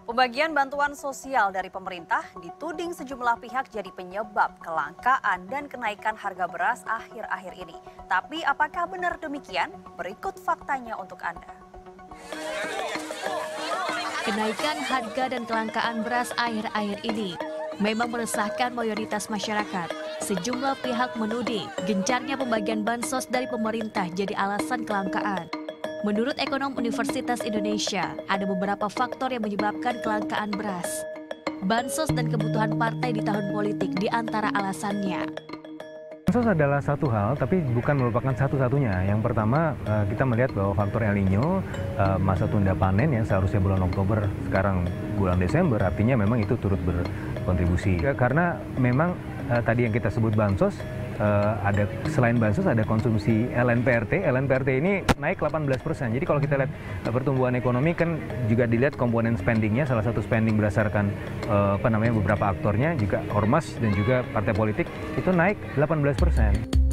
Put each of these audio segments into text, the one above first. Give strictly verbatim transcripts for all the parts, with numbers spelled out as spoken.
Pembagian bantuan sosial dari pemerintah dituding sejumlah pihak jadi penyebab kelangkaan dan kenaikan harga beras akhir-akhir ini. Tapi apakah benar demikian? Berikut faktanya untuk Anda. Kenaikan harga dan kelangkaan beras akhir-akhir ini memang meresahkan mayoritas masyarakat. Sejumlah pihak menuding gencarnya pembagian bansos dari pemerintah jadi alasan kelangkaan. Menurut ekonom Universitas Indonesia, ada beberapa faktor yang menyebabkan kelangkaan beras. Bansos dan kebutuhan partai di tahun politik di antara alasannya. Bansos adalah satu hal, tapi bukan merupakan satu-satunya. Yang pertama, kita melihat bahwa faktor El Nino, masa tunda panen yang seharusnya bulan Oktober, sekarang bulan Desember, artinya memang itu turut berkontribusi. Karena memang tadi yang kita sebut bansos, Uh, ada selain bansos ada konsumsi L N P R T. L N P R T ini naik delapan belas persen. Jadi kalau kita lihat uh, pertumbuhan ekonomi kan juga dilihat komponen spendingnya. Salah satu spending berdasarkan uh, apa namanya beberapa aktornya juga ormas dan juga partai politik itu naik delapan belas persen.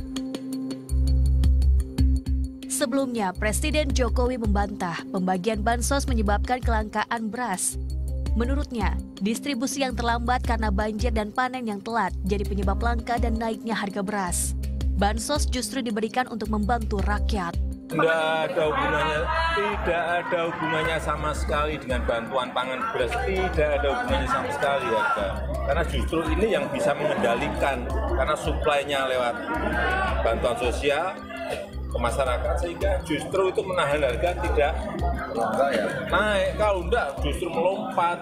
Sebelumnya, Presiden Jokowi membantah pembagian bansos menyebabkan kelangkaan beras. Menurutnya, distribusi yang terlambat karena banjir dan panen yang telat jadi penyebab langka dan naiknya harga beras. Bansos justru diberikan untuk membantu rakyat. Tidak ada hubungannya, tidak ada hubungannya sama sekali dengan bantuan pangan beras, tidak ada hubungannya sama sekali harga. Karena justru ini yang bisa mengendalikan, karena suplainya lewat bantuan sosial ke masyarakat, sehingga justru itu menahan harga tidak naik, kalau enggak justru melompat.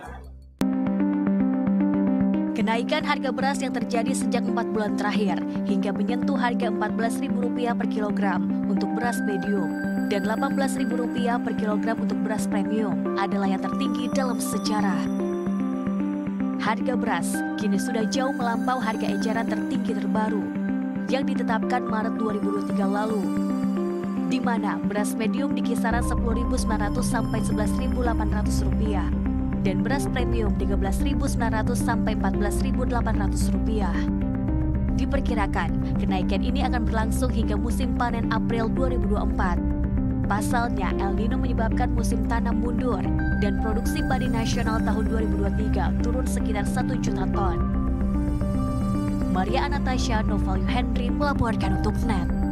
Kenaikan harga beras yang terjadi sejak empat bulan terakhir hingga menyentuh harga empat belas ribu rupiah per kilogram untuk beras medium dan delapan belas ribu rupiah per kilogram untuk beras premium adalah yang tertinggi dalam sejarah. Harga beras kini sudah jauh melampau harga eceran tertinggi terbaru yang ditetapkan Maret dua ribu dua puluh tiga lalu, di mana beras medium di kisaran sepuluh ribu sembilan ratus sampai sebelas ribu delapan ratus rupiah dan beras premium tiga belas ribu sembilan ratus sampai empat belas ribu delapan ratus rupiah. Diperkirakan kenaikan ini akan berlangsung hingga musim panen April dua ribu dua puluh empat. Pasalnya El Nino menyebabkan musim tanam mundur dan produksi padi nasional tahun dua ribu dua puluh tiga turun sekitar satu juta ton. Maria Anastasia, Novalio Henry melaporkan untuk N E T.